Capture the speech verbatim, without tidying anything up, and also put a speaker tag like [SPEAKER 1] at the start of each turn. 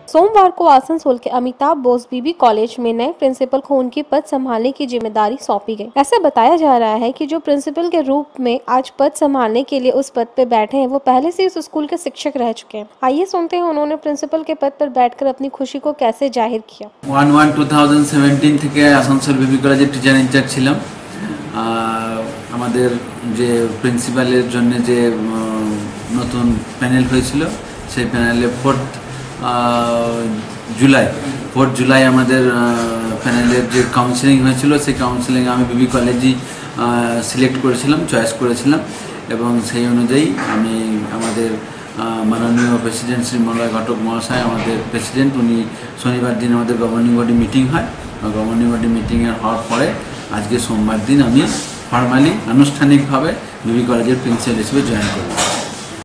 [SPEAKER 1] सोमवार को आसनसोल के अमिताभ बोस बीबी कॉलेज में नए प्रिंसिपल को उनकी पद संभालने की जिम्मेदारी सौंपी गई। ऐसा बताया जा रहा है कि जो प्रिंसिपल के रूप में आज पद संभालने के लिए उस पद पर बैठे हैं वो पहले से इस स्कूल के शिक्षक रह चुके हैं। आइए सुनते हैं उन्होंने प्रिंसिपल के पद पर बैठकर अपनी खुशी को कैसे जाहिर किया।
[SPEAKER 2] One one two thousand seventeen থেকে আসানসোল বিবি কলেজে টিচার ইনচার্জ ছিলাম। আমাদের যে প্রিন্সিপালের জন্য যে নতুন প্যানেল হয়েছিল সেই প্যানেলে ফোর্থ জুলাই ফোর্থ জুলাই আমাদের প্যানেলের যে কাউন্সিলিং হয়েছিল সেই কাউন্সিলিং আমি বিবি কলেজই সিলেক্ট করেছিলাম, চয়েস করেছিলাম এবং সেই অনুযায়ী আমি আমাদের মাননীয় প্রেসিডেন্ট শ্রী মলয় ঘটক মহাশয় আমাদের প্রেসিডেন্ট, উনি শনিবার দিন আমাদের গভর্নিং বডি মিটিং হয়। গভর্নিং বডি মিটিংয়ের হওয়ার পরে আজকে সোমবার দিন আমি ফর্মালি আনুষ্ঠানিকভাবে বিবি কলেজের প্রিন্সিপাল হিসেবে জয়েন করি।